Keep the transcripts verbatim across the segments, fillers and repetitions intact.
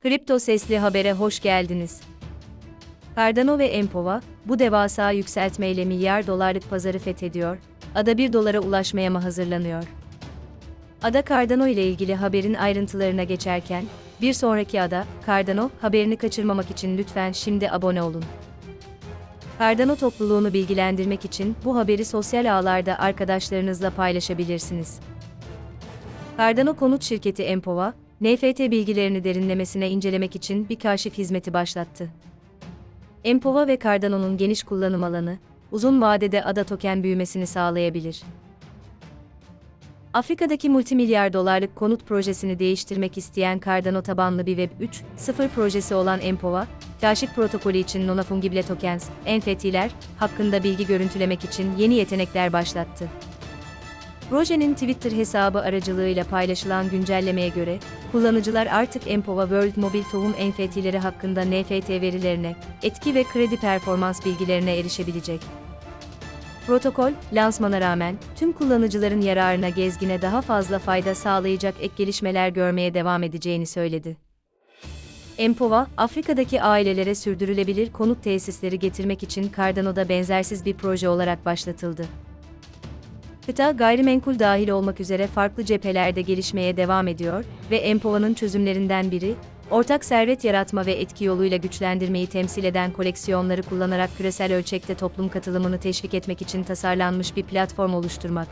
Kripto Sesli Haber'e hoş geldiniz. Cardano ve Empova, bu devasa yükseltmeyle milyar dolarlık pazarı fethediyor, ada bir dolara ulaşmaya mı hazırlanıyor? Ada Cardano ile ilgili haberin ayrıntılarına geçerken, bir sonraki ada, Cardano, haberini kaçırmamak için lütfen şimdi abone olun. Cardano topluluğunu bilgilendirmek için bu haberi sosyal ağlarda arkadaşlarınızla paylaşabilirsiniz. Cardano konut şirketi Empova, N F T bilgilerini derinlemesine incelemek için bir kaşif hizmeti başlattı. Empova ve Cardano'nun geniş kullanım alanı, uzun vadede ada token büyümesini sağlayabilir. Afrika'daki multimilyar dolarlık konut projesini değiştirmek isteyen Cardano tabanlı bir Web üç nokta sıfır projesi olan Empova, kaşif protokolü için non-fungible tokens, N F T'ler hakkında bilgi görüntülemek için yeni yetenekler başlattı. Projenin Twitter hesabı aracılığıyla paylaşılan güncellemeye göre, kullanıcılar artık Empova World Mobil Tohum N F T'leri hakkında N F T verilerine, etki ve kredi performans bilgilerine erişebilecek. Protokol, lansmana rağmen, tüm kullanıcıların yararına gezgine daha fazla fayda sağlayacak ek gelişmeler görmeye devam edeceğini söyledi. Empova, Afrika'daki ailelere sürdürülebilir konut tesisleri getirmek için Cardano'da benzersiz bir proje olarak başlatıldı. Kıta gayrimenkul dahil olmak üzere farklı cephelerde gelişmeye devam ediyor ve Empova'nın çözümlerinden biri, ortak servet yaratma ve etki yoluyla güçlendirmeyi temsil eden koleksiyonları kullanarak küresel ölçekte toplum katılımını teşvik etmek için tasarlanmış bir platform oluşturmak.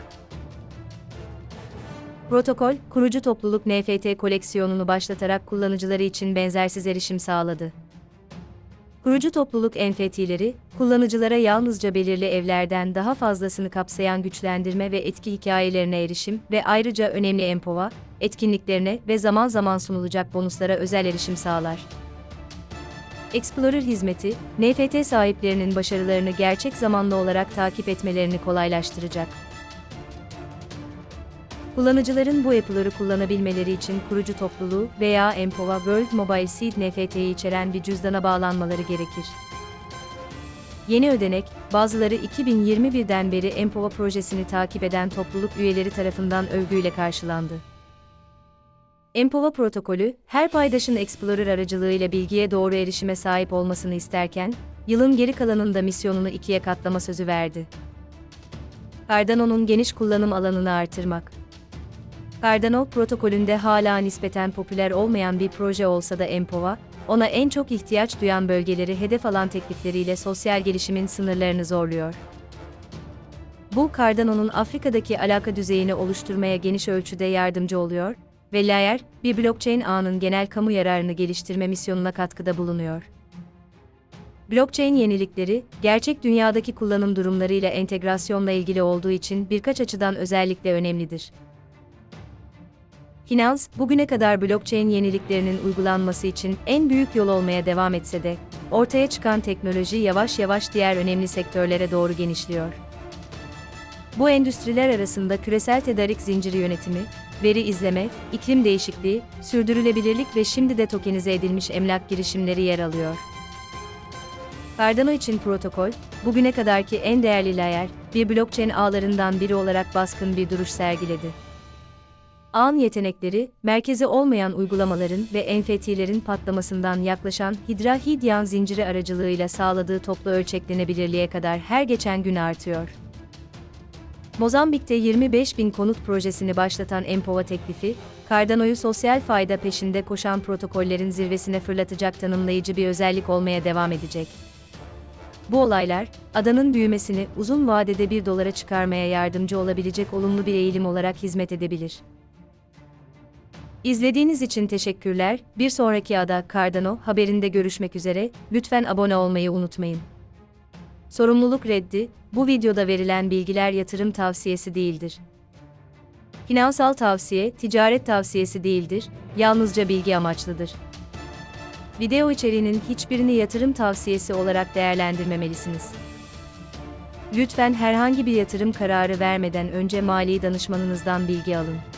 Protokol, kurucu topluluk N F T koleksiyonunu başlatarak kullanıcıları için benzersiz erişim sağladı. Kurucu topluluk N F T'leri, kullanıcılara yalnızca belirli evlerden daha fazlasını kapsayan güçlendirme ve etki hikayelerine erişim ve ayrıca önemli Empova, etkinliklerine ve zaman zaman sunulacak bonuslara özel erişim sağlar. Explorer hizmeti, N F T sahiplerinin başarılarını gerçek zamanlı olarak takip etmelerini kolaylaştıracak. Kullanıcıların bu app'ları kullanabilmeleri için kurucu topluluğu veya Empova World Mobile Seed N F T'yi içeren bir cüzdana bağlanmaları gerekir. Yeni ödenek, bazıları iki bin yirmi birden beri Empova projesini takip eden topluluk üyeleri tarafından övgüyle karşılandı. Empova protokolü, her paydaşın Explorer aracılığıyla bilgiye doğru erişime sahip olmasını isterken, yılın geri kalanında misyonunu ikiye katlama sözü verdi. Cardano'nun geniş kullanım alanını artırmak. Cardano protokolünde hala nispeten popüler olmayan bir proje olsa da Empova, ona en çok ihtiyaç duyan bölgeleri hedef alan teklifleriyle sosyal gelişimin sınırlarını zorluyor. Bu, Cardano'nun Afrika'daki alaka düzeyini oluşturmaya geniş ölçüde yardımcı oluyor ve Layer, bir blockchain ağının genel kamu yararını geliştirme misyonuna katkıda bulunuyor. Blockchain yenilikleri, gerçek dünyadaki kullanım durumlarıyla entegrasyonla ilgili olduğu için birkaç açıdan özellikle önemlidir. Finans, bugüne kadar blockchain yeniliklerinin uygulanması için en büyük yol olmaya devam etse de, ortaya çıkan teknoloji yavaş yavaş diğer önemli sektörlere doğru genişliyor. Bu endüstriler arasında küresel tedarik zinciri yönetimi, veri izleme, iklim değişikliği, sürdürülebilirlik ve şimdi de tokenize edilmiş emlak girişimleri yer alıyor. Cardano için protokol, bugüne kadarki en değerli layer, bir blockchain ağlarından biri olarak baskın bir duruş sergiledi. Ağın yetenekleri, merkezi olmayan uygulamaların ve N F T'lerin patlamasından yaklaşan Hydra Hidyan zinciri aracılığıyla sağladığı toplu ölçeklenebilirliğe kadar her geçen gün artıyor. Mozambik'te yirmi beş bin konut projesini başlatan Empova teklifi, Cardano'yu sosyal fayda peşinde koşan protokollerin zirvesine fırlatacak tanımlayıcı bir özellik olmaya devam edecek. Bu olaylar, adanın büyümesini uzun vadede bir dolara çıkarmaya yardımcı olabilecek olumlu bir eğilim olarak hizmet edebilir. İzlediğiniz için teşekkürler. Bir sonraki ada Cardano haberinde görüşmek üzere. Lütfen abone olmayı unutmayın. Sorumluluk reddi, bu videoda verilen bilgiler yatırım tavsiyesi değildir. Finansal tavsiye, ticaret tavsiyesi değildir, yalnızca bilgi amaçlıdır. Video içeriğinin hiçbirini yatırım tavsiyesi olarak değerlendirmemelisiniz. Lütfen herhangi bir yatırım kararı vermeden önce mali danışmanınızdan bilgi alın.